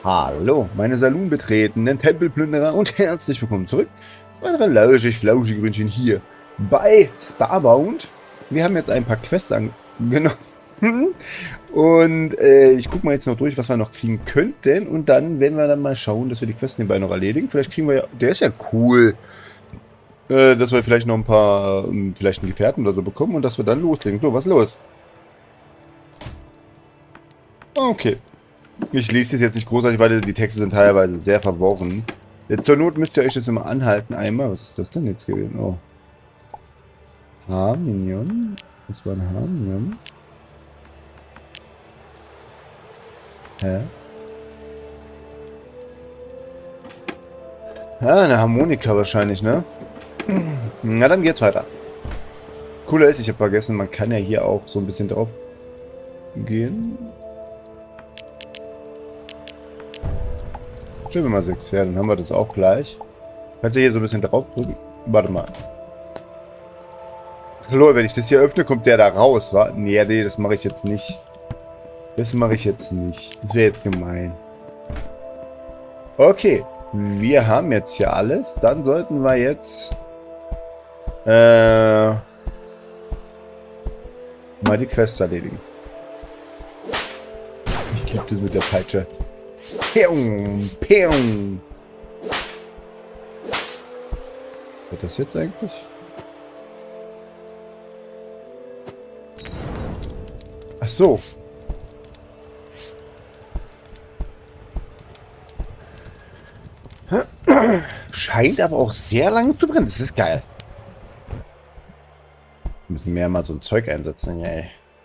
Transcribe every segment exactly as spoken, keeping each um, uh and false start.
Hallo, meine Saloon-Betretenden Tempelplünderer und herzlich willkommen zurück zu weiteren lauschig-flauschig Ründchen hier bei Starbound. Wir haben jetzt ein paar Quests angenommen und äh, ich gucke mal jetzt noch durch, was wir noch kriegen könnten und dann werden wir dann mal schauen, dass wir die Quests nebenbei noch erledigen. Vielleicht kriegen wir ja, der ist ja cool, äh, dass wir vielleicht noch ein paar, ähm, vielleicht einen Gefährten oder so bekommen und dass wir dann loslegen. So, was ist los? Okay. Ich lese das jetzt nicht großartig, weil die Texte sind teilweise sehr verworren. Jetzt zur Not müsst ihr euch jetzt immer anhalten einmal. Was ist das denn jetzt gewesen? Oh. Harmonium? Was war ein Harmonium? Hä? Ah, eine Harmonika wahrscheinlich, ne? Na, dann geht's weiter. Cooler ist, ich habe vergessen, man kann ja hier auch so ein bisschen drauf gehen. Schön, wenn mal sechs. Ja, dann haben wir das auch gleich. Kannst du hier so ein bisschen drauf drücken? Warte mal. Hallo, wenn ich das hier öffne, kommt der da raus, wa? Nee, nee, das mache ich jetzt nicht. Das mache ich jetzt nicht. Das wäre jetzt gemein. Okay. Wir haben jetzt hier alles. Dann sollten wir jetzt äh, mal die Quest erledigen. Ich glaube das mit der Peitsche. Peung, peung. Was ist das jetzt eigentlich? Ach so. Scheint aber auch sehr lange zu brennen. Das ist geil. Wir müssen mehr mal so ein Zeug einsetzen, ey.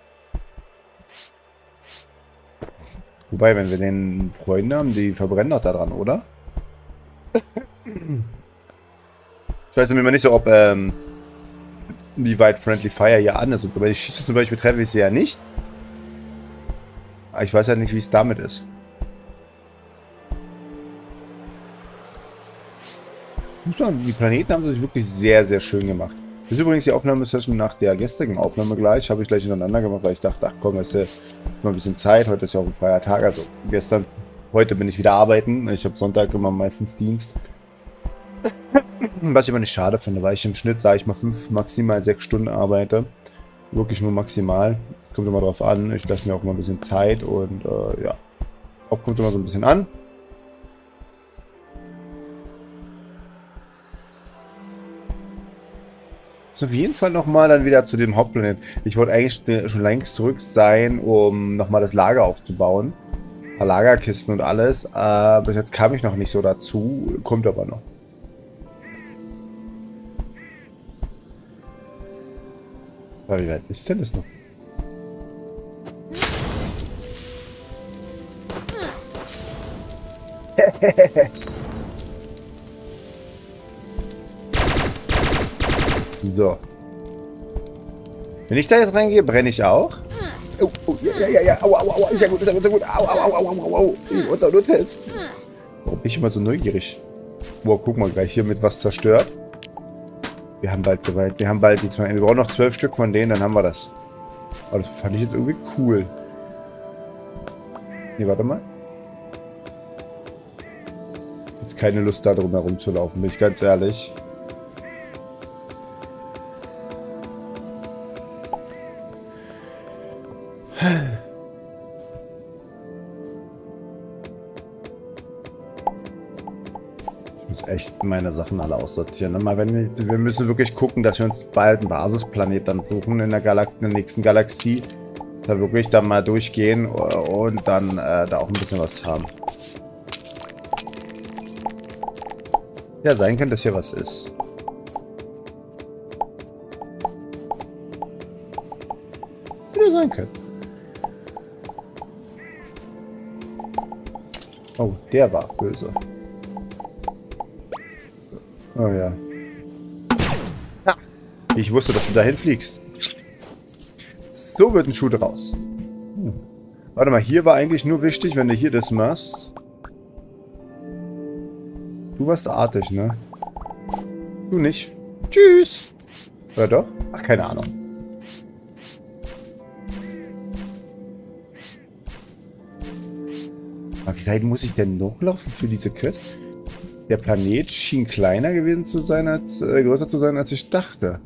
Wobei, wenn wir den Freunde haben, die verbrennen doch da dran, oder? Ich weiß nämlich nicht so, ob, ähm, wie weit Friendly Fire hier an ist. Und wenn ich schieße zum Beispiel, treffe ich sie ja nicht. Aber ich weiß ja nicht, wie es damit ist. Ich muss sagen, die Planeten haben sich wirklich sehr, sehr schön gemacht. Das ist übrigens die Aufnahmesession nach der gestrigen Aufnahme gleich. Habe ich gleich hintereinander gemacht, weil ich dachte, ach komm, es ist noch ein bisschen Zeit. Heute ist ja auch ein freier Tag. Also gestern, heute bin ich wieder arbeiten. Ich habe Sonntag immer meistens Dienst. Was ich aber nicht schade finde, weil ich im Schnitt, sage ich mal, fünf, maximal sechs Stunden arbeite. Wirklich nur maximal. Kommt immer drauf an. Ich lasse mir auch mal ein bisschen Zeit und äh, ja. Auch kommt immer so ein bisschen an. Auf jeden Fall nochmal dann wieder zu dem Hauptplanet. Ich wollte eigentlich schon längst zurück sein, um nochmal das Lager aufzubauen. Ein paar Lagerkisten und alles. Äh, bis jetzt kam ich noch nicht so dazu. Kommt aber noch. Aber wie weit ist denn das noch? So. Wenn ich da jetzt reingehe, brenne ich auch. Oh, oh, ja, ja, ja, au, au, au, ist ja gut, ist ja gut, ist ja gut. Au, au, au, au, au, au. Ich wollte nur testen. Warum bin ich immer so neugierig? Boah, guck mal, gleich hier mit was zerstört. Wir haben bald soweit. Wir haben bald die zwei. Wir brauchen noch zwölf Stück von denen, dann haben wir das. Aber das fand ich jetzt irgendwie cool. Nee, warte mal. Jetzt keine Lust, da drum herum zu laufen, bin ich ganz ehrlich. Ich muss echt meine Sachen alle aussortieren. Mal, wenn wir, wir müssen wirklich gucken, dass wir uns bald einen Basisplanet dann suchen in der, Galak in der nächsten Galaxie. Da wirklich dann mal durchgehen und dann äh, da auch ein bisschen was haben. Ja, sein könnte, dass hier was ist. Würde sein können. Oh, der war böse. Oh ja. Ha! Ich wusste, dass du dahin fliegst. So wird ein Schuh draus. Hm. Warte mal, hier war eigentlich nur wichtig, wenn du hier das machst. Du warst artig, ne? Du nicht. Tschüss. Oder doch? Ach, keine Ahnung. Aber wie weit muss ich denn noch laufen für diese Quest? Der Planet schien kleiner gewesen zu sein, als äh, größer zu sein, als ich dachte.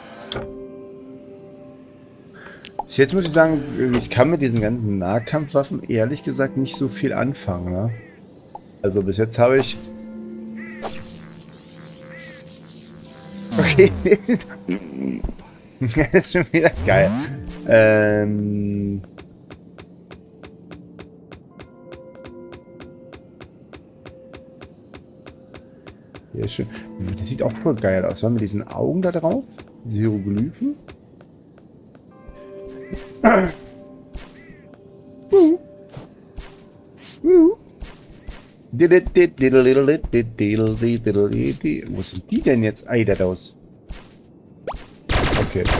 Bis jetzt muss ich sagen, ich kann mit diesen ganzen Nahkampfwaffen ehrlich gesagt nicht so viel anfangen. Ne? Also bis jetzt habe ich... Okay. Das ist schon wieder geil. Ähm... Hier ist schön. Das sieht auch voll geil aus. Was mit diesen Augen da drauf? Diese Hieroglyphen. Wo sind die denn jetzt? Ei, da raus. Okay.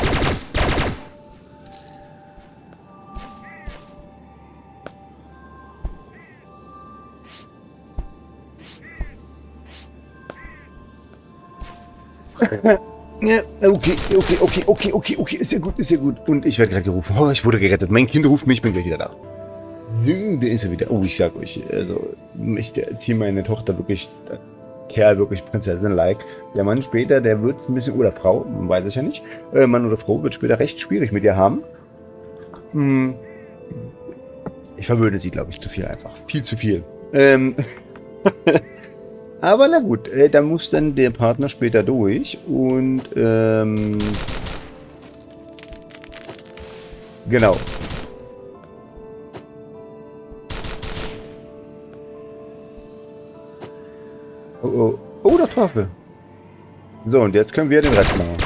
Ja, okay, okay, okay, okay, okay, okay, ist ja gut, ist ja gut. Und ich werde gerade gerufen. Oh, ich wurde gerettet. Mein Kind ruft mich, ich bin gleich wieder da. Der ist er wieder. Oh, ich sag euch, also, ich erziehe meine Tochter wirklich, der Kerl wirklich Prinzessin-like. Der Mann später, der wird ein bisschen, oder Frau, weiß ich ja nicht, äh, Mann oder Frau wird später recht schwierig mit ihr haben. Hm. Ich verwöhne sie, glaube ich, zu viel einfach. Viel zu viel. Ähm... Aber na gut, äh, da muss dann der Partner später durch und ähm, genau. Oh, oh, oh, der Traffe. So, und jetzt können wir den Rest machen.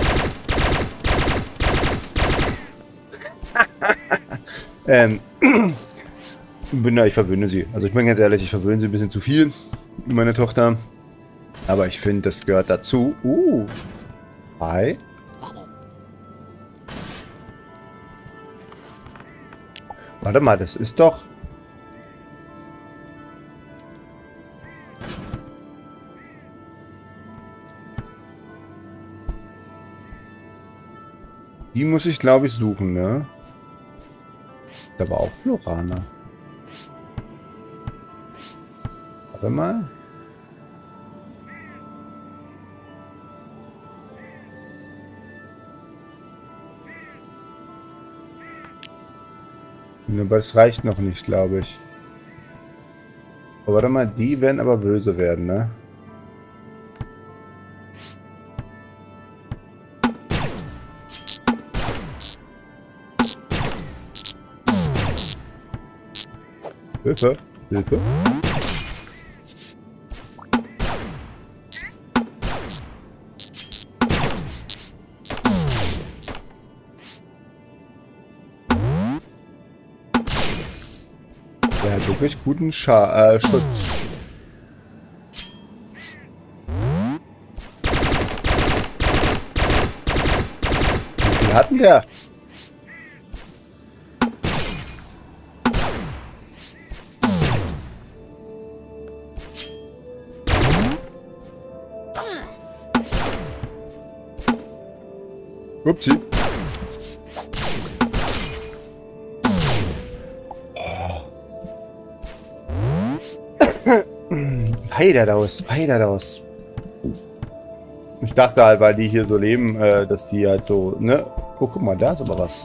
ähm, na, ich verwöhne sie. Also ich bin ganz ehrlich, ich verwöhne sie ein bisschen zu viel. Meine Tochter. Aber ich finde, das gehört dazu. Uh. Hi. Warte mal, das ist doch... Die muss ich, glaube ich, suchen, ne? Da war auch Florana. Warte mal. Aber es reicht noch nicht, glaube ich. Aber warte mal, die werden aber böse werden, ne? Hilfe, Hilfe. Der hat wirklich guten Scha äh, Schutz. Wie viel hatten der? Upsi. Heiderdaus, Heiderdaus. Ich dachte halt, weil die hier so leben, äh, dass die halt so, ne? Oh, guck mal, da ist aber was.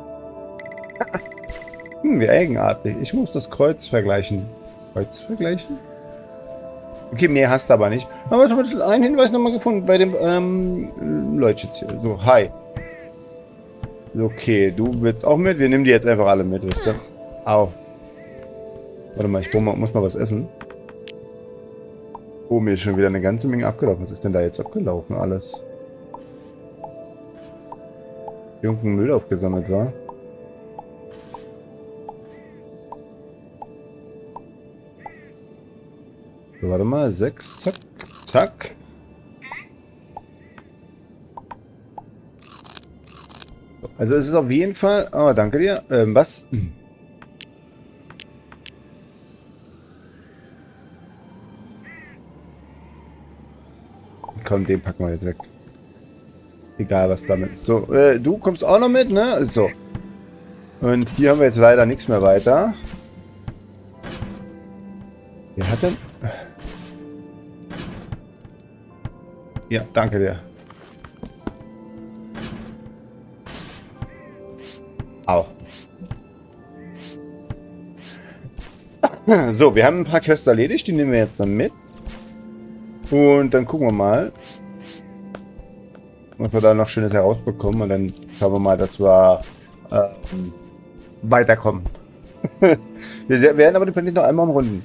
Hm, wie eigenartig. Ich muss das Kreuz vergleichen. Kreuz vergleichen? Okay, mehr hast du aber nicht. Aber ich habe einen Hinweis nochmal gefunden bei dem, ähm, Leutchen hier. So, hi. Okay, du willst auch mit? Wir nehmen die jetzt einfach alle mit, wisst ihr? Au. Warte mal, ich muss mal was essen. Oh, mir ist schon wieder eine ganze Menge abgelaufen. Was ist denn da jetzt abgelaufen alles? Irgendein Müll aufgesammelt war. So, warte mal. Sechs, zack, zack. So, also es ist auf jeden Fall... Oh, danke dir. Ähm, was? Hm. Komm, den packen wir jetzt weg. Egal, was damit ist. So, äh, du kommst auch noch mit, ne? So. Und hier haben wir jetzt leider nichts mehr weiter. Wer hat denn... Ja, danke dir. Au. So, wir haben ein paar Quests erledigt, die nehmen wir jetzt dann mit. Und dann gucken wir mal, was wir da noch Schönes herausbekommen. Und dann schauen wir mal, dass wir ähm, weiterkommen. Wir werden aber den Planeten noch einmal umrunden.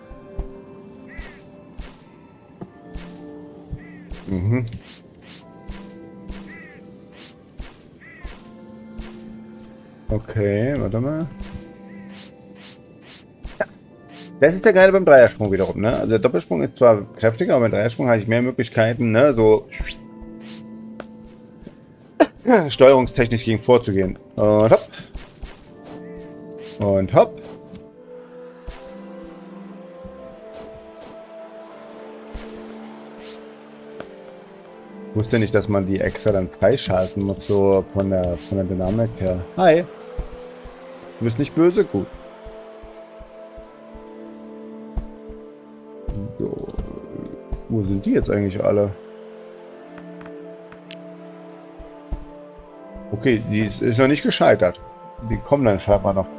Mhm. Okay, warte mal. Das ist der Geile beim Dreiersprung wiederum, ne? Also der Doppelsprung ist zwar kräftiger, aber beim Dreiersprung habe ich mehr Möglichkeiten, ne? So steuerungstechnisch gegen vorzugehen. Und hopp. Und hopp. Ich wusste nicht, dass man die extra dann freischalten muss, so von der, von der Dynamik her. Hi. Du bist nicht böse? Gut. So. Wo sind die jetzt eigentlich alle? Okay, die ist noch nicht gescheitert. Die kommen dann scheinbar noch.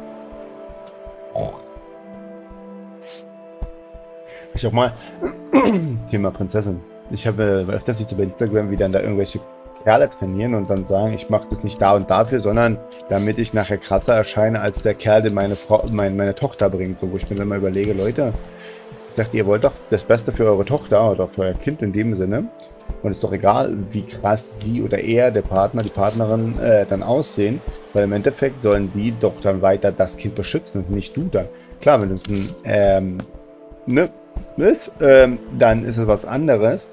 Ich auch mal Thema Prinzessin. Ich habe öfters sich über Instagram wieder da irgendwelche Kerle trainieren und dann sagen, ich mache das nicht da und dafür, sondern damit ich nachher krasser erscheine als der Kerl, der meine, Frau, meine, meine Tochter bringt. So, wo ich mir dann mal überlege, Leute, ich dachte, ihr wollt doch das Beste für eure Tochter oder für euer Kind in dem Sinne. Und es ist doch egal, wie krass sie oder er, der Partner, die Partnerin äh, dann aussehen, weil im Endeffekt sollen die doch dann weiter das Kind beschützen und nicht du dann. Klar, wenn es ein ähm, ne, ist, ähm, dann ist es was anderes.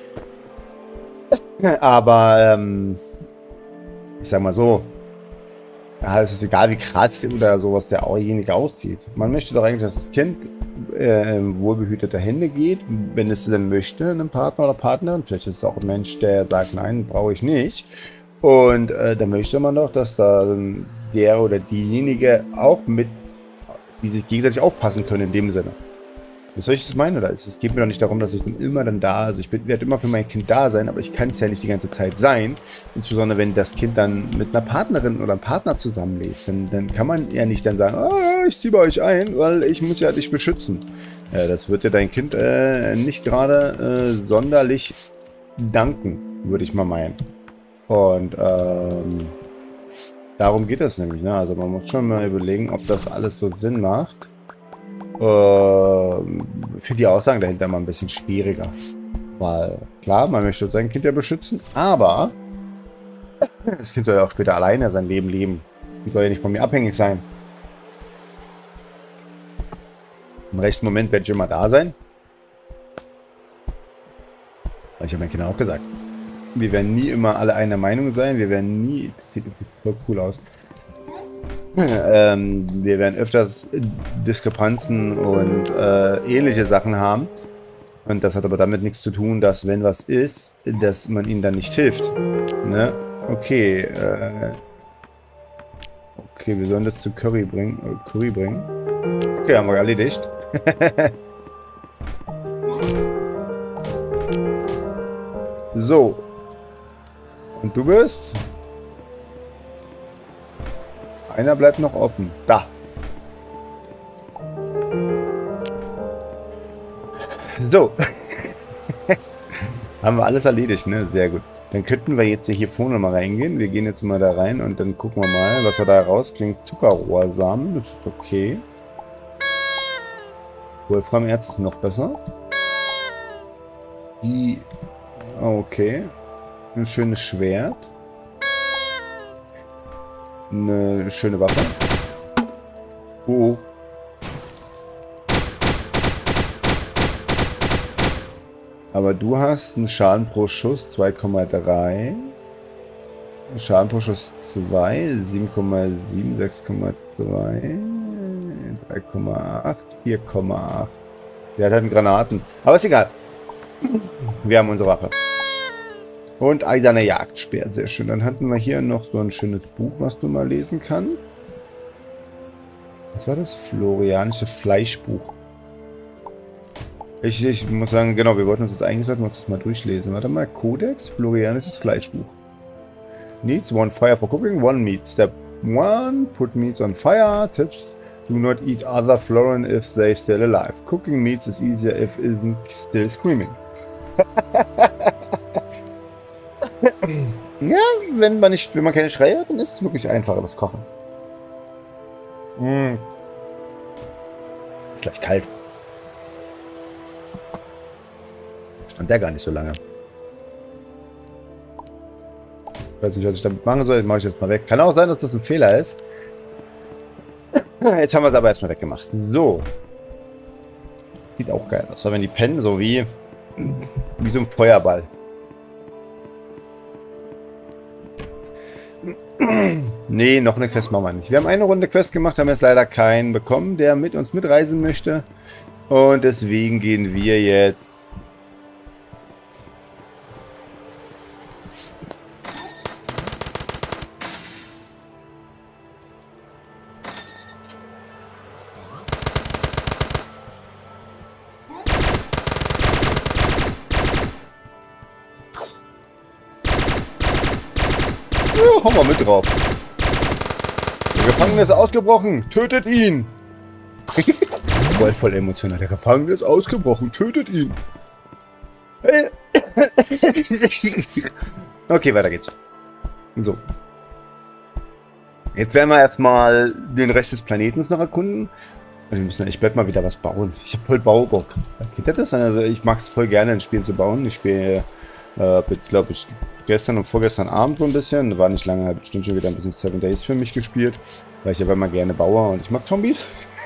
Aber ähm, ich sag mal so, ja, es ist egal, wie krass oder sowas derjenige aussieht. Man möchte doch eigentlich, dass das Kind äh, wohlbehüteter Hände geht, wenn es denn möchte, einem Partner oder Partnerin. Vielleicht ist es auch ein Mensch, der sagt, nein, brauche ich nicht. Und äh, dann möchte man doch, dass da der oder diejenige auch mit, die sich gegenseitig aufpassen können in dem Sinne. Was soll ich das meinen? Oder es geht mir doch nicht darum, dass ich dann immer dann da, also ich werde immer für mein Kind da sein, aber ich kann es ja nicht die ganze Zeit sein. Insbesondere wenn das Kind dann mit einer Partnerin oder einem Partner zusammenlebt. Dann, dann kann man ja nicht dann sagen, oh, ich ziehe bei euch ein, weil ich muss ja dich beschützen. Äh, das wird dir dein Kind äh, nicht gerade äh, sonderlich danken, würde ich mal meinen. Und ähm, darum geht es nämlich. Ne? Also man muss schon mal überlegen, ob das alles so Sinn macht. Für die Aussagen dahinter mal ein bisschen schwieriger. Weil, klar, man möchte sein Kind ja beschützen, aber das Kind soll ja auch später alleine sein Leben leben. Die soll ja nicht von mir abhängig sein. Im rechten Moment werde ich immer da sein. Ich habe meinen Kindern auch gesagt. Wir werden nie immer alle einer Meinung sein. Wir werden nie... Das sieht voll cool aus. Ähm, wir werden öfters Diskrepanzen und äh, ähnliche Sachen haben. Und das hat aber damit nichts zu tun, dass wenn was ist, dass man ihnen dann nicht hilft. Ne? Okay. Äh, okay, wir sollen das zu Curry bringen. Äh, Curry bringen. Okay, haben wir erledigt. So. Und du bist... Einer bleibt noch offen. Da. So. Jetzt haben wir alles erledigt, ne? Sehr gut. Dann könnten wir jetzt hier vorne mal reingehen. Wir gehen jetzt mal da rein und dann gucken wir mal, was wir da rauskriegen. Zuckerrohrsamen, das ist okay. Wolframerz ist noch besser. Die... Okay. Ein schönes Schwert. Eine schöne Waffe. Oh. Aber du hast einen Schaden pro Schuss zwei Komma drei. Schaden pro Schuss zwei. sieben Komma sieben, sechs Komma zwei. drei Komma acht, vier Komma acht. Der hat halt einen Granaten. Aber ist egal. Wir haben unsere Waffe. Und eiserner Jagdspeer, sehr schön. Dann hatten wir hier noch so ein schönes Buch, was du mal lesen kannst. Was war das? Florianische Fleischbuch. Ich, ich muss sagen, genau, wir wollten uns das eigentlich, sollten wir uns das mal durchlesen. Warte mal, Codex, Florianisches Fleischbuch. Needs one fire for cooking, one meat. Step one, put meats on fire. Tips, do not eat other Florin if they still alive. Cooking meats is easier if isn't still screaming. Ja, wenn man nicht, wenn man keine Schreie hat, dann ist es wirklich einfacher, das Kochen. Mm. Ist gleich kalt. Stand der gar nicht so lange. Ich weiß nicht, was ich damit machen soll. Das mache ich jetzt mal weg. Kann auch sein, dass das ein Fehler ist. Jetzt haben wir es aber erstmal weggemacht. So. Sieht auch geil aus. Wenn die pennen, so wie, wie so ein Feuerball. Nee, noch eine Quest machen wir nicht. Wir haben eine Runde Quest gemacht, haben jetzt leider keinen bekommen, der mit uns mitreisen möchte. Und deswegen gehen wir jetzt... Ja, hau mal mit drauf. Der Gefangene ist ausgebrochen. Tötet ihn. Voll, voll emotional. Der Gefangene ist ausgebrochen. Tötet ihn. Okay, weiter geht's. So. Jetzt werden wir erstmal den Rest des Planetens noch erkunden. Wir müssen, ich werde mal wieder was bauen. Ich habe voll Baubock. Kennt ihr das? Also ich mag es voll gerne in Spielen zu bauen. Ich spiele, äh, glaube ich, gestern und vorgestern Abend so ein bisschen. War nicht lange, habe bestimmt schon wieder ein bisschen Seven Days für mich gespielt. Weil ich aber immer gerne baue und ich mag Zombies.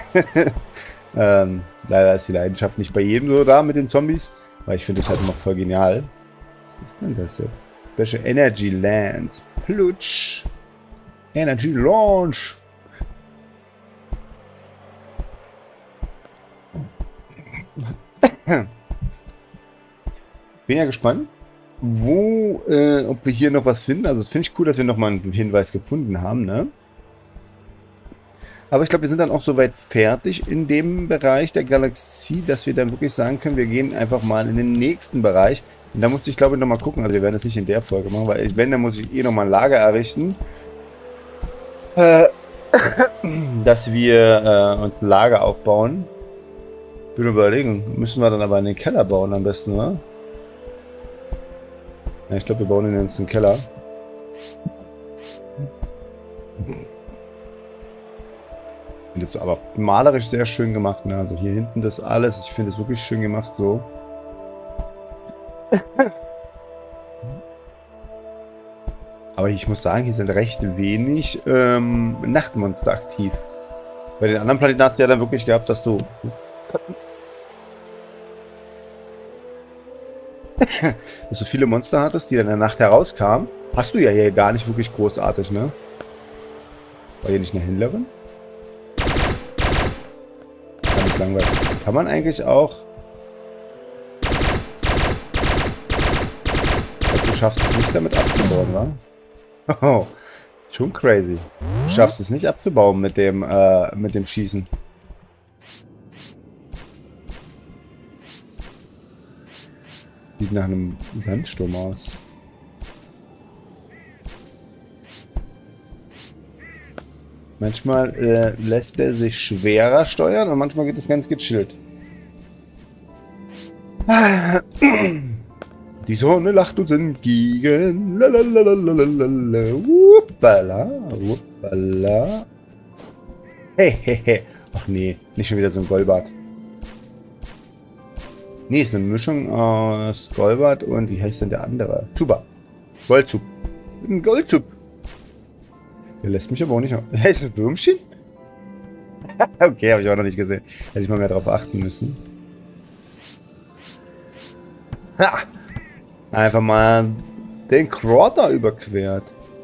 ähm, leider ist die Leidenschaft nicht bei jedem so da mit den Zombies. Weil ich finde es halt immer voll genial. Was ist denn das jetzt? Special Energy Lands. Plutsch. Energy Launch. Bin ja gespannt, wo, äh, ob wir hier noch was finden. Also finde ich cool, dass wir nochmal einen Hinweis gefunden haben, ne? Aber ich glaube, wir sind dann auch soweit fertig in dem Bereich der Galaxie, dass wir dann wirklich sagen können, wir gehen einfach mal in den nächsten Bereich. Und da musste ich, glaube ich, nochmal gucken. Also wir werden das nicht in der Folge machen, weil ich, wenn, dann muss ich eh nochmal ein Lager errichten. Äh, dass wir äh, uns ein Lager aufbauen. Ich bin überlegen, müssen wir dann aber in den Keller bauen am besten, ne? Ja, ich glaube, wir bauen in den Keller. Und das ist aber malerisch sehr schön gemacht, ne? Also hier hinten das alles, ich finde es wirklich schön gemacht so. Aber ich muss sagen, hier sind recht wenig ähm, Nachtmonster aktiv. Bei den anderen Planeten hast du ja dann wirklich gehabt, dass du... dass du viele Monster hattest, die dann in der Nacht herauskamen. Hast du ja hier gar nicht wirklich großartig, ne? War hier nicht eine Händlerin? Kann nicht langweilig. Kann man eigentlich auch... Du schaffst es nicht damit abzubauen, wa? Oh, schon crazy. Du schaffst es nicht abzubauen mit dem, äh, mit dem Schießen. Sieht nach einem Sandsturm aus. Manchmal äh, lässt er sich schwerer steuern und manchmal geht es ganz gechillt. Die Sonne lacht uns entgegen. Lalalalalalala. Wuppala. Wuppala. Hey, hey, hey. Ach nee, nicht schon wieder so ein Golbat. Nee, ist eine Mischung aus Golbat und wie heißt denn der andere? Zuba. Goldzub. Ein Goldzub. Der lässt mich aber auch nicht... Hey, ist ein Würmchen? Okay, habe ich auch noch nicht gesehen. Hätte ich mal mehr drauf achten müssen. Ha! Einfach mal den Krater überquert.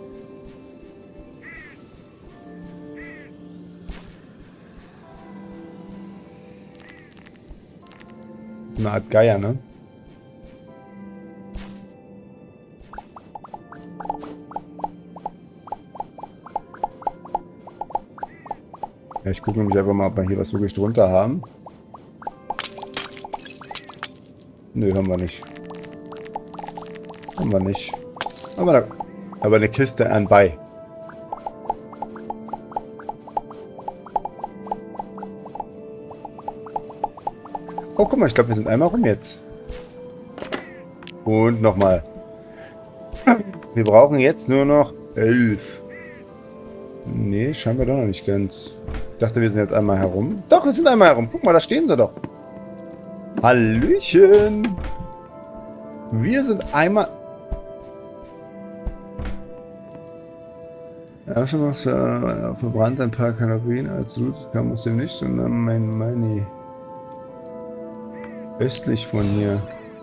Eine Art Geier, ne? Ja, ich gucke nämlich einfach mal, ob wir hier was wirklich drunter haben. Nö, haben wir nicht. Haben wir nicht. Aber, da, aber eine Kiste anbei. Oh, guck mal, ich glaube, wir sind einmal rum jetzt. Und nochmal. Wir brauchen jetzt nur noch elf. Nee, scheinbar doch noch nicht ganz. Ich dachte, wir sind jetzt einmal herum. Doch, wir sind einmal herum. Guck mal, da stehen sie doch. Hallöchen. Wir sind einmal... Ja, schon was äh, verbrannt, ein paar Kalorien. Als Loot kam aus dem Nichts und dann mein Money. Östlich von hier.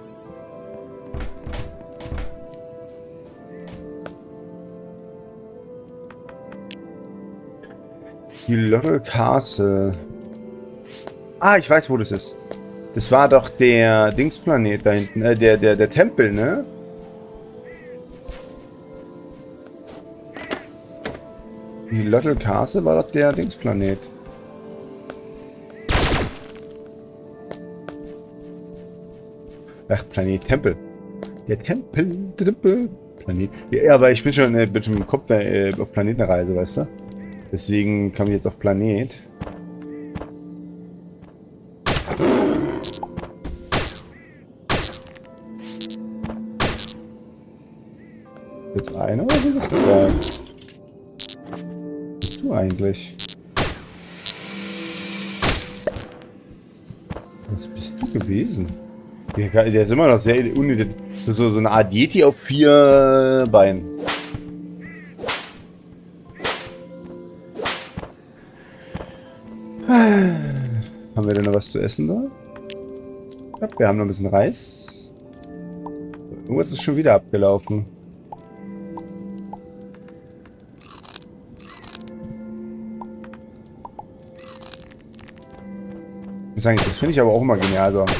Die Lotte Castle. Ah, ich weiß, wo das ist. Das war doch der Dingsplanet da hinten. Äh, der, der, der Tempel, ne? Die Lotte Castle war doch der Dingsplanet. Ach, Planet Tempel. Der Tempel, der Tempel. Planet. Ja, aber ich bin schon, äh, bin schon im Kopf äh, auf Planetenreise, weißt du? Deswegen kam ich jetzt auf Planet. Jetzt einer oder sind das zwei? Was bist du eigentlich? Was bist du gewesen? Der, der ist immer noch sehr unnötig. So, so eine Art Yeti auf vier Beinen. Haben wir denn noch was zu essen da? Ja, wir haben noch ein bisschen Reis. Irgendwas ist schon wieder abgelaufen. Ich muss sagen, das finde ich aber auch immer genial. So.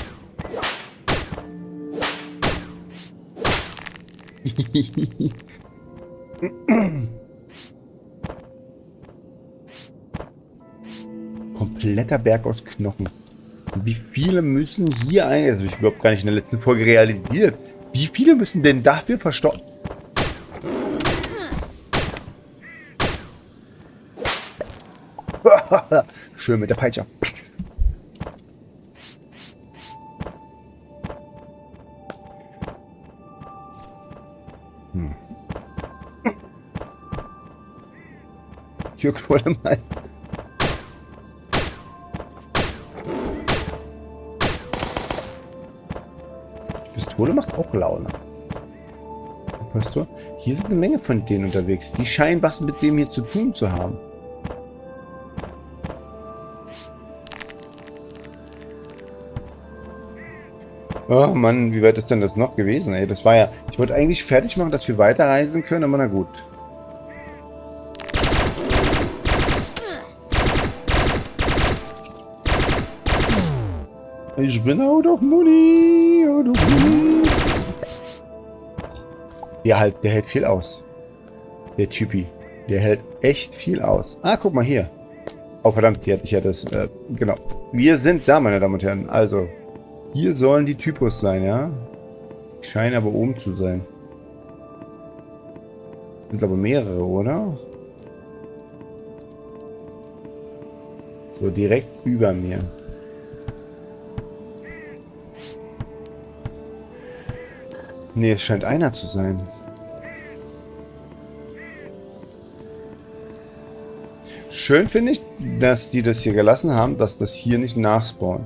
Kompletter Berg aus Knochen. Wie viele müssen hier ein... Das habe ich überhaupt gar nicht in der letzten Folge realisiert. Wie viele müssen denn dafür verstorben... Schön mit der Peitsche. Hm. Jörg volle Mann. Pistole macht auch Laune. Weißt du? Hier sind eine Menge von denen unterwegs. Die scheinen was mit dem hier zu tun zu haben. Oh Mann, wie weit ist denn das noch gewesen? Ey, das war ja... Ich wollte eigentlich fertig machen, dass wir weiterreisen können, aber na gut. Ich bin out of money, out of money. Der halt, der hält viel aus. Der Typi. Der hält echt viel aus. Ah, guck mal hier. Oh verdammt, hier hatte ich ja das... Äh, genau. Wir sind da, meine Damen und Herren. Also... Hier sollen die Typus sein, ja? Die scheinen aber oben zu sein. Sind aber mehrere, oder? So, direkt über mir. Nee, es scheint einer zu sein. Schön finde ich, dass die das hier gelassen haben, dass das hier nicht nachspawnt.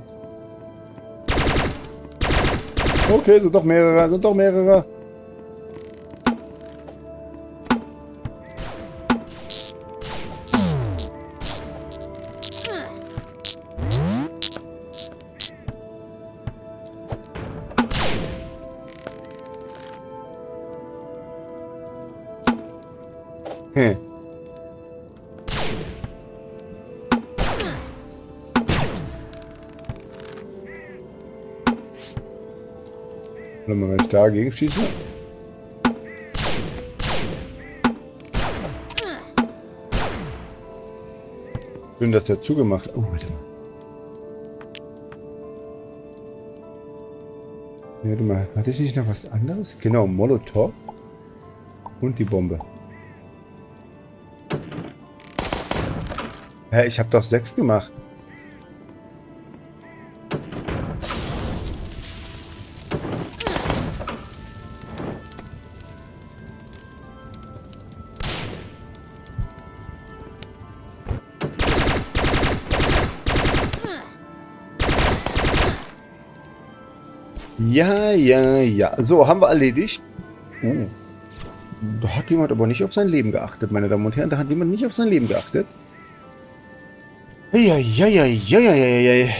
Okay, sind doch mehrere, sind doch mehrere. Hm. Warte mal, wenn ich dagegen schieße. Schön, dass er zugemacht hat. Oh, warte mal. Warte mal, hatte ich nicht noch was anderes? Genau, Molotow und die Bombe. Hä, ich habe doch sechs gemacht. Ja, ja, ja. So, haben wir erledigt. Oh. Da hat jemand aber nicht auf sein Leben geachtet, meine Damen und Herren. Da hat jemand nicht auf sein Leben geachtet. Ja, ja, ja, ja, ja, ja, ja.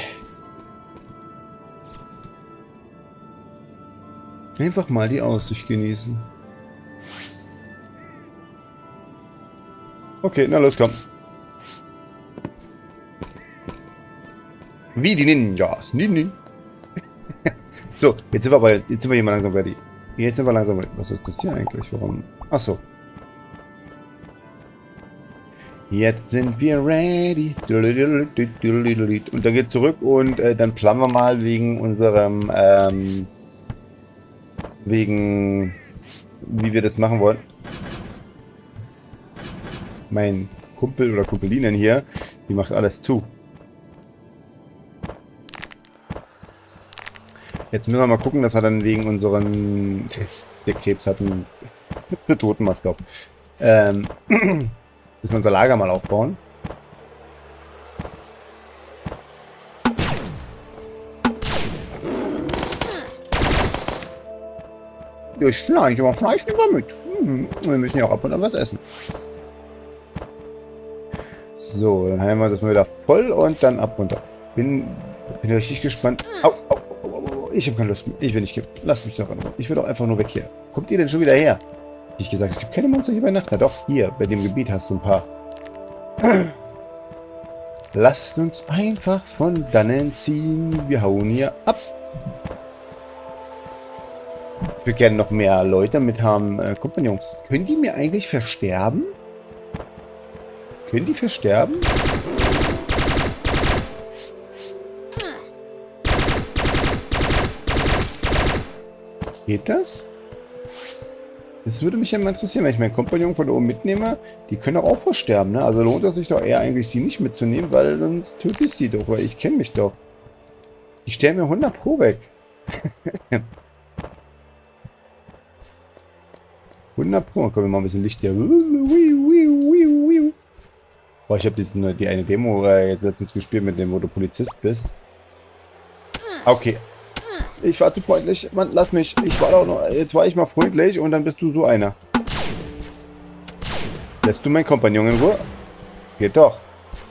Einfach mal die Aussicht genießen. Okay, na los, komm. Wie die Ninjas. Nin, nin. So, jetzt sind wir aber, jetzt sind wir hier mal langsam ready. Jetzt sind wir langsam ready. Was ist das hier eigentlich? Warum? Achso. Jetzt sind wir ready. Und dann geht zurück und äh, dann planen wir mal wegen unserem, ähm, wegen, wie wir das machen wollen. Mein Kumpel oder Kumpelinen hier, die macht alles zu. Jetzt müssen wir mal gucken, dass wir dann wegen unseren, der Krebs hat eine Totenmaske auf, ähm, dass wir unser Lager mal aufbauen. Durch Fleisch, aber Fleisch nehmen wir mit. Hm, wir müssen ja auch ab und an was essen. So, dann haben wir das mal wieder voll und dann ab runter. Bin, bin richtig gespannt. Au, au, au, au, ich habe keine Lust mehr. Ich will nicht kippen. Lasst mich doch in Ruhe. Ich will doch einfach nur weg hier. Kommt ihr denn schon wieder her? Wie ich gesagt, es gibt keine Monster hier bei Nacht. Na doch, hier, bei dem Gebiet hast du ein paar. Lasst uns einfach von dannen ziehen. Wir hauen hier ab. Ich würde gerne noch mehr Leute mit haben. Äh, Kompagnons. Können die mir eigentlich versterben? Können die versterben? Geht das? Das würde mich ja mal interessieren, wenn ich meinen Kompagnon von da oben mitnehme. Die können auch versterben, ne? Also lohnt es sich doch eher eigentlich, sie nicht mitzunehmen, weil sonst töte ich sie doch, weil ich kenne mich doch. Die stellen mir hundert Pro weg. hundert Pro. Komm, wir mal ein bisschen Licht hier. Boah, ich habe die eine Demo äh, jetzt letztens gespielt, mit dem, wo du Polizist bist. Okay. Ich war zu freundlich. Mann, lass mich. Ich war doch noch. Jetzt war ich mal freundlich und dann bist du so einer. Lässt du meinen Kompagnon in Ruhe? Geht doch.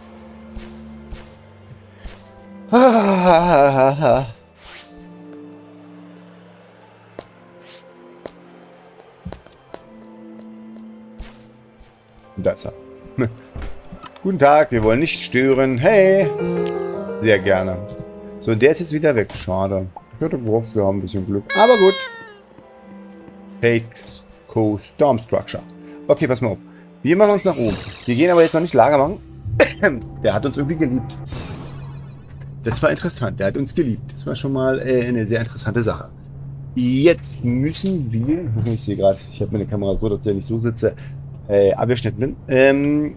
Da ist er. Guten Tag, wir wollen nicht stören. Hey! Sehr gerne. So, der ist jetzt wieder weg. Schade. Ich hätte gehofft, wir haben ein bisschen Glück. Aber gut. Fake Co Storm Structure. Okay, pass mal auf. Wir machen uns nach oben. Wir gehen aber jetzt noch nicht Lager machen. Der hat uns irgendwie geliebt. Das war interessant. Der hat uns geliebt. Das war schon mal äh, eine sehr interessante Sache. Jetzt müssen wir... Ich sehe gerade, ich habe meine Kamera so, dass ich ja nicht so sitze. Äh, abgeschnitten bin. Ähm...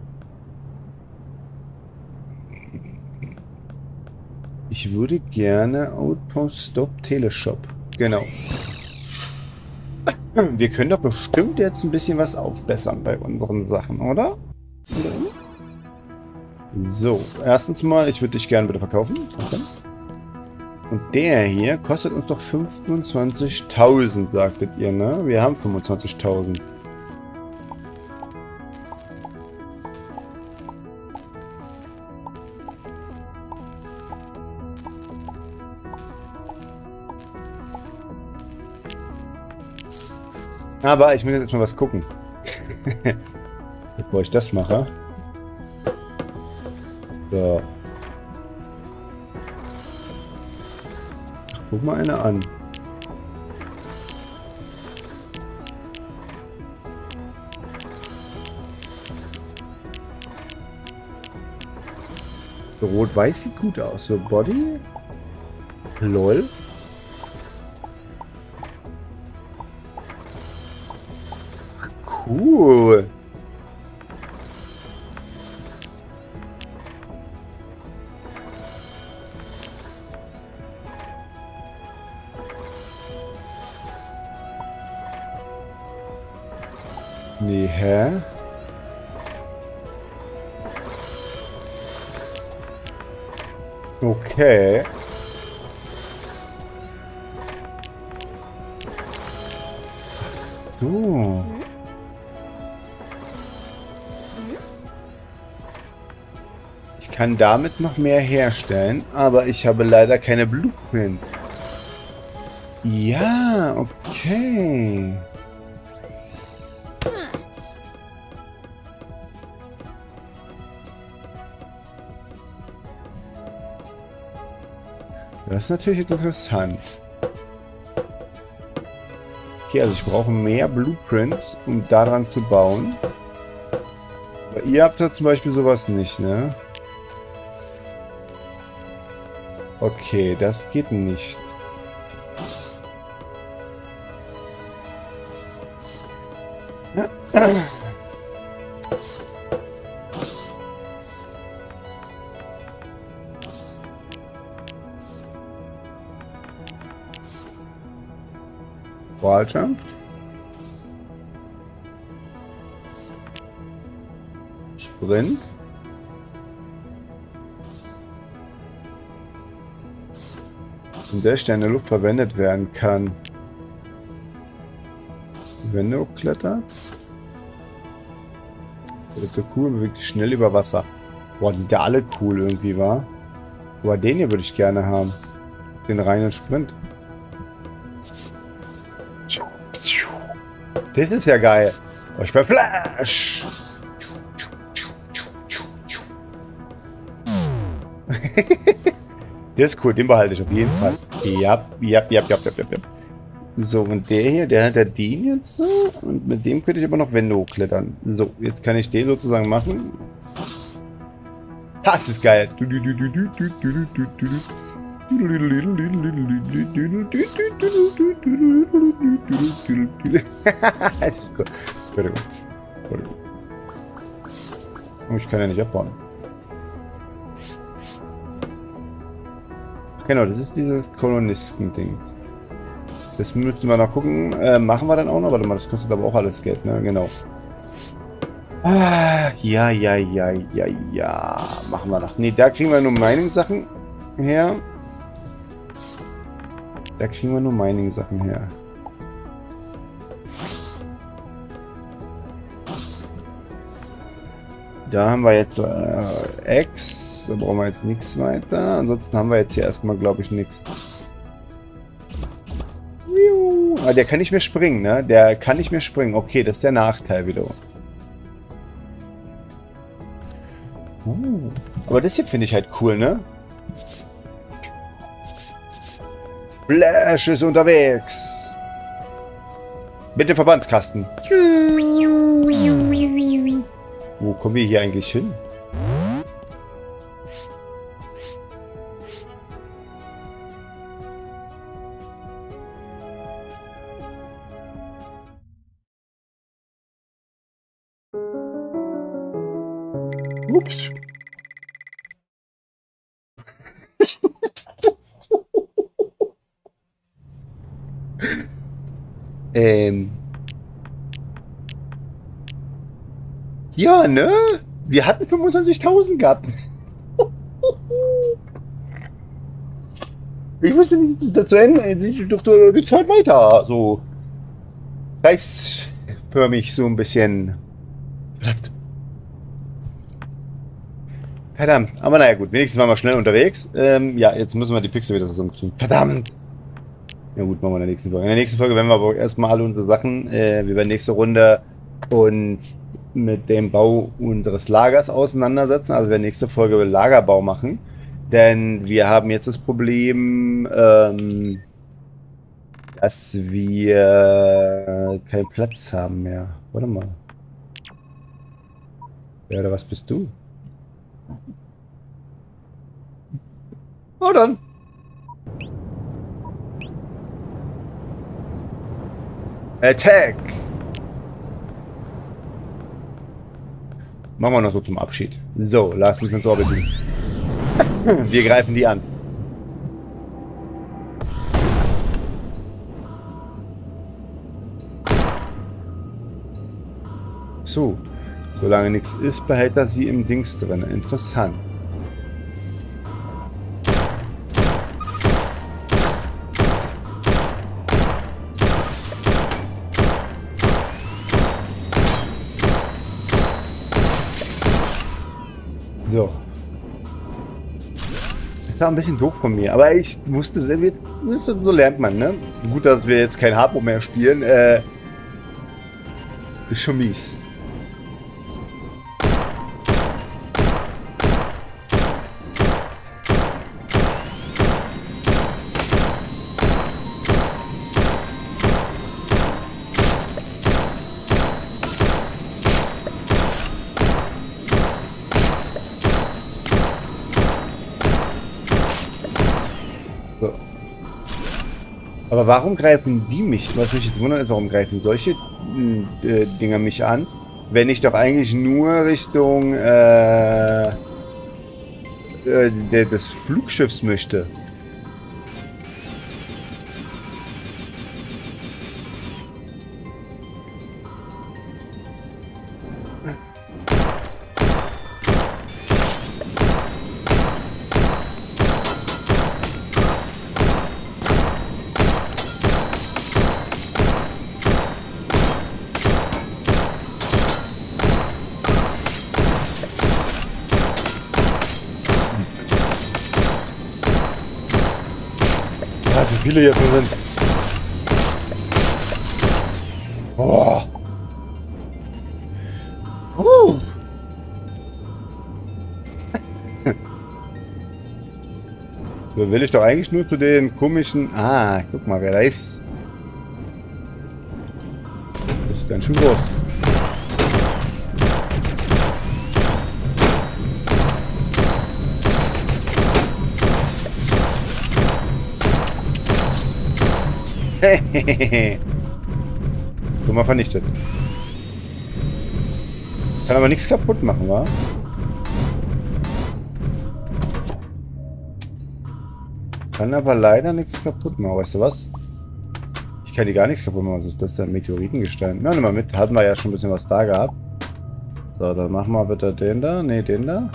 Ich würde gerne Outpost Stop Teleshop. Genau. Wir können doch bestimmt jetzt ein bisschen was aufbessern bei unseren Sachen, oder? So, erstens mal, ich würde dich gerne wieder verkaufen. Okay. Und der hier kostet uns doch fünfundzwanzigtausend, sagtet ihr, ne? Wir haben fünfundzwanzigtausend. Aber ich muss jetzt mal was gucken. Bevor ich das mache. So. Ach, guck mal eine an. So, rot-weiß sieht gut aus. So, Body. Lol. cool. Nee, hä? Okay. So. Ich kann damit noch mehr herstellen, aber ich habe leider keine Blueprint. Ja, okay. Das ist natürlich interessant. Okay, also ich brauche mehr Blueprints, um daran zu bauen. Aber ihr habt da zum Beispiel sowas nicht, ne? Okay, das geht nicht. Walljump. Sprint. In der Stelle in der Luft verwendet werden kann. Wände hochklettert. Das ist so cool, bewegt sich schnell über Wasser. Boah, die sind ja alle cool irgendwie, wa? Aber den hier würde ich gerne haben. Den reinen Sprint. Das ist ja geil. Oh, ich bin Flash. Der ist cool, den behalte ich auf jeden Fall. Ja, ja, ja, ja, ja, ja. So, und der hier, der hat ja den jetzt so. Und mit dem könnte ich aber noch Wände hochklettern. So, jetzt kann ich den sozusagen machen. Das ist geil. Das ist cool. Entschuldigung. Ich kann ja nicht abbauen. Genau, das ist dieses Kolonisten-Ding. Das müssen wir noch gucken. Äh, machen wir dann auch noch? Warte mal, das kostet aber auch alles Geld, ne? Genau. Ah, ja, ja, ja, ja, ja. Machen wir noch. Ne, da kriegen wir nur Mining-Sachen her. Da kriegen wir nur Mining-Sachen her. Da haben wir jetzt äh, X. Da brauchen wir jetzt nichts weiter. Ansonsten haben wir jetzt hier erstmal, glaube ich, nichts. Ah, der kann nicht mehr springen, ne? Der kann nicht mehr springen. Okay, das ist der Nachteil wieder. Uh, aber das hier finde ich halt cool, ne? Flash ist unterwegs. Mit dem Verbandskasten. Wo kommen wir hier eigentlich hin? Ups. ähm. Ja, ne? Wir hatten fünfundzwanzigtausend gehabt. Ich wusste nicht, dazu Ende, doch die Zeit weiter. So. Kreisförmig so ein bisschen. Verdammt. Verdammt. Aber naja, gut. Wenigstens waren wir schnell unterwegs. Ähm, ja, jetzt müssen wir die Pixel wieder zusammenkriegen. Verdammt. Ja gut, machen wir in der nächsten Folge. In der nächsten Folge werden wir aber erstmal alle unsere Sachen, äh, wir werden nächste Runde uns mit dem Bau unseres Lagers auseinandersetzen. Also wir werden nächste Folge Lagerbau machen. Denn wir haben jetzt das Problem, ähm, dass wir keinen Platz haben mehr. Warte mal. Ja, oder was bist du? Oh, dann. Attack! Machen wir noch so zum Abschied. So, lasst uns ins Orbit gehen. Wir greifen die an. So. Solange nichts ist, behält er sie im Dings drin. Interessant. So. Das war ein bisschen doof von mir, aber ich musste, so lernt man, ne? Gut, dass wir jetzt kein Harpo mehr spielen. Äh, ist schon mies. Aber warum greifen die mich? Was mich jetzt wundert ist, warum greifen solche äh, Dinger mich an? Wenn ich doch eigentlich nur Richtung äh, äh, des Flugschiffs möchte. Wie viele hier sind. Oh. Uh. So will ich doch eigentlich nur zu den komischen... Ah, guck mal, wer da ist. Das ist ganz schön groß. So mal vernichtet. Kann aber nichts kaputt machen, wa? Kann aber leider nichts kaputt machen. Weißt du was? Ich kann die gar nichts kaputt machen. Was ist das denn? Meteoritengestein. Na, nimm mal mit. Hatten wir ja schon ein bisschen was da gehabt. So, dann machen wir bitte den da. Ne, den da.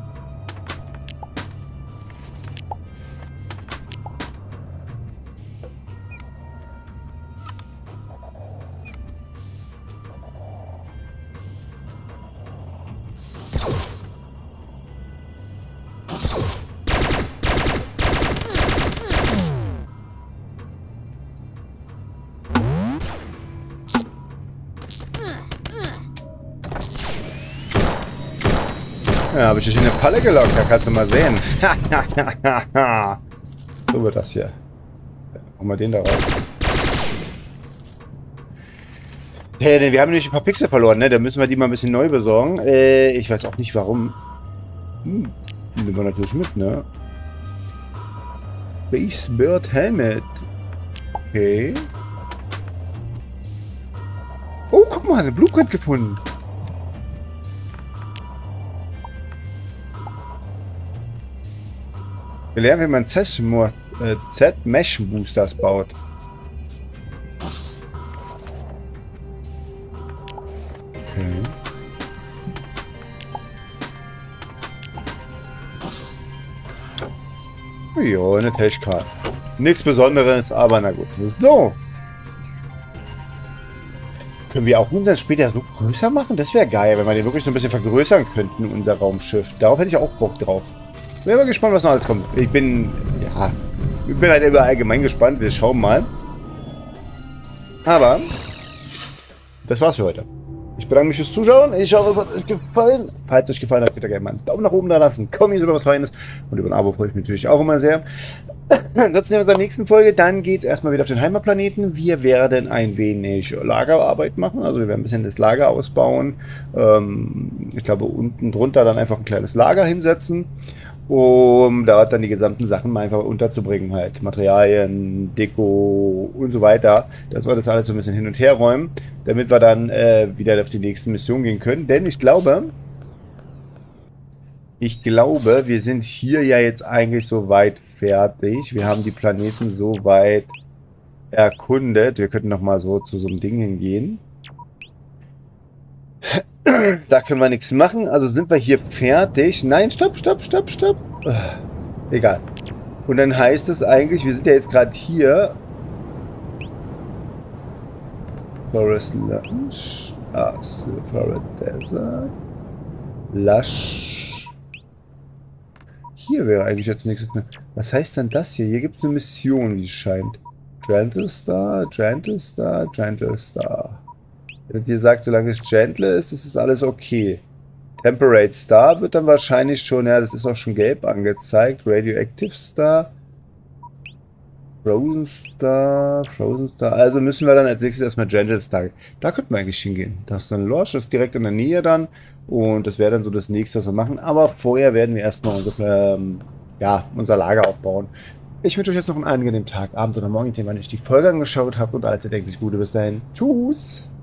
Ja, habe ich dich in eine Falle gelockt, da kannst du mal sehen. So wird das hier. Machen wir den da raus. Hey, wir haben nämlich ein paar Pixel verloren, ne? Da müssen wir die mal ein bisschen neu besorgen. Äh, ich weiß auch nicht warum. Hm, nehmen wir natürlich mit, ne? Base Bird Helmet. Okay. Oh, guck mal, eine Blueprint gefunden. Wir lernen, wie man Z-Mesh-Boosters baut. Okay. Ja, eine Tech-Card. Nichts Besonderes, aber na gut. So. Können wir auch unseren später so größer machen? Das wäre geil, wenn wir den wirklich so ein bisschen vergrößern könnten, unser Raumschiff. Darauf hätte ich auch Bock drauf. Bin mal gespannt, was noch alles kommt. Ich bin, ja, ich bin halt immer allgemein gespannt. Wir schauen mal. Aber, das war's für heute. Ich bedanke mich fürs Zuschauen. Ich hoffe, es hat euch gefallen. Falls es euch gefallen hat, könnt ihr gerne mal einen Daumen nach oben da lassen. Kommt über was Feines. Und über ein Abo freue ich mich natürlich auch immer sehr. Ansonsten in unserer nächsten Folge, dann geht es erstmal wieder auf den Heimatplaneten. Wir werden ein wenig Lagerarbeit machen. Also wir werden ein bisschen das Lager ausbauen. Ähm, ich glaube, unten drunter dann einfach ein kleines Lager hinsetzen, um dort dann die gesamten Sachen mal einfach unterzubringen, halt Materialien, Deko und so weiter, dass wir das alles so ein bisschen hin und her räumen, damit wir dann äh, wieder auf die nächste Mission gehen können, denn ich glaube, Ich glaube, wir sind hier ja jetzt eigentlich soweit fertig. Wir haben die Planeten soweit erkundet. Wir könnten noch mal so zu so einem Ding hingehen. Da können wir nichts machen. Also sind wir hier fertig. Nein, stopp, stopp, stopp, stopp. Egal. Und dann heißt es eigentlich, wir sind ja jetzt gerade hier. Forest Lunch. Ah, Forest Desert. Lush. Hier wäre eigentlich jetzt nichts. Was heißt denn das hier? Hier gibt es eine Mission, wie es scheint. Gentle Star, Gentle Star, Gentle Star. Wenn dir sagt, solange es Gentle ist, ist es alles okay. Temperate Star wird dann wahrscheinlich schon, ja, das ist auch schon gelb angezeigt. Radioactive Star. Frozen Star, Frozen Star. Also müssen wir dann als nächstes erstmal Gentle Star. Da könnten wir eigentlich hingehen. Das ist dann Losch, das ist direkt in der Nähe dann. Und das wäre dann so das nächste, was wir machen. Aber vorher werden wir erstmal unser, ähm, ja, unser Lager aufbauen. Ich wünsche euch jetzt noch einen angenehmen Tag, Abend oder Morgen, wann ich die Folge angeschaut habe. Und alles erdenklich Gute. Bis dahin. Tschüss.